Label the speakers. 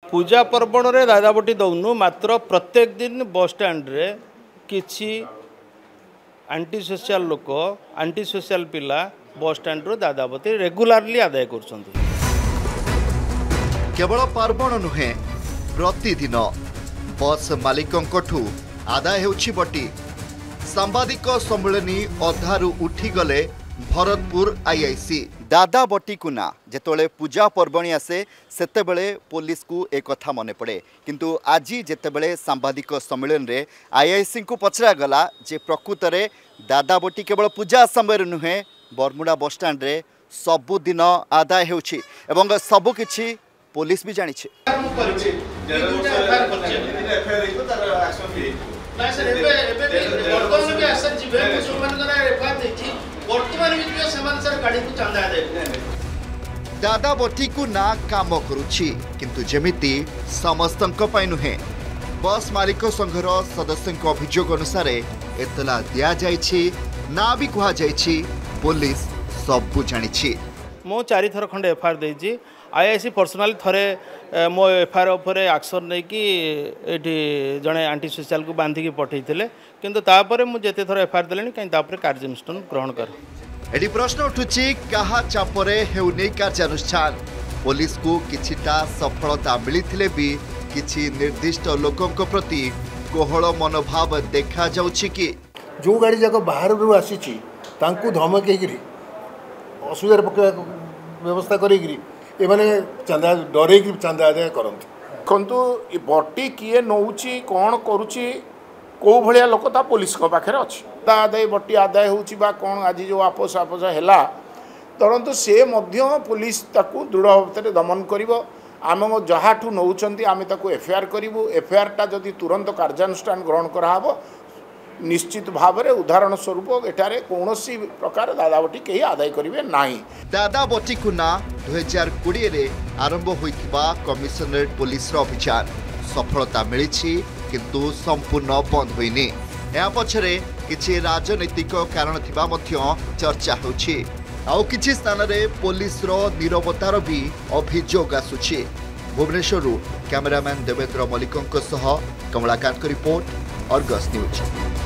Speaker 1: पूजा पर्वण रे दादाबटी दौनु मात्र प्रत्येक दिन बस स्टैंड रे किछि आंटी सोशल लोक आंटी सोशल पिला बस स्टैंड रो दादाबती रेगुलारली आदाय करछन्ती।
Speaker 2: केवल पार्वण नुहे प्रतिदिन बस मालिकंकठू आदाय हेउछि बटी। सांबादिक सम्मेलनी अधारू उठी गले भरतपुर आईआईसी दादा बटी कुना जेतोले पूजा पर्वणी आसे सेतेबेले पुलिस को एक कथा मने पड़े, किंतु आज जेतेबेले सांबादिक सम्मेलन रे आईआईसी को पचरा गला जे प्रकृत रे दादा बटी केवल पूजा समय नुहे बरमुडा बस स्टैंड रे सबुदिन आदाय हेउछि एवं सबु किछि पुलिस भी जानि छै। दादा बटी को ना काम करुछि, किंतु जेमिति समस्तंक पय नुहे। बस मालिक संघर सदस्यों अभियोग अनुसार एतला दिया जाइछि ना भी कहा जाइछि पुलिस सबु जानिछि।
Speaker 1: मो 4 थर खंडे एफआईआर देछि। आईआईसी पर्सनाली थरे मो एफआईआर उपर एक्शन नहीं कि एठी जड़े आंटी सोशल को बांधिकी पठेइथिले, किंतु तापर मु जेते थर एफआईआर देलेनी कहीं तापर कार्यानुष्ठान ग्रहण कर।
Speaker 2: एडी प्रश्न उठुछि कहा चापरे हेउनी कार्यानुष्ठान। पुलिस को किछिटा सफलता मिलिथिले भी किछि निर्दिष्ट लोकंक प्रति कोहळ मनोभाव देखा जाउछि कि
Speaker 3: जो गाड़ी जाक बाहर रू आसीछि तांकु धमकेगिरी असुविधार व्यवस्था करेगिरी एमाने चंदा डरे चंदा आदाय करते।
Speaker 4: देखु बटी किए नौची कौन करुच्ची कौ भाया लोक ता पुलिस पाखे अच्छी आदाय बटी आदाय होगा कौन आज जो आपस आपस है धरतु से पुलिस ताकू दृढ़ भाव दमन कर आम जहाँ नौकरी आम एफआईआर करूँ। एफआईआर टा जदि तुरंत कार्यानुष्ठान ग्रहण कराव निश्चित भाव में उदाहरण स्वरूप एठारे कौन प्रकार दादाबटी कहीं आदाय करेंगे ना।
Speaker 2: दादाबटी को ना 2020 रे आरंभ होइथिबा कमिशनरेट पुलिस अभियान सफलता मिली, किंतु संपूर्ण बंद होइनी। या पछरे किछि राजनीतिक कारण थिबा मध्य चर्चा होछि। आउ किछि स्थान रे पुलिस रो नीरवतार भी अभियोग आसुछि। भुवनेश्वर कैमरामैन देवेंद्र मल्लिकों सह कमलाकांत रिपोर्ट, अर्गस न्यूज।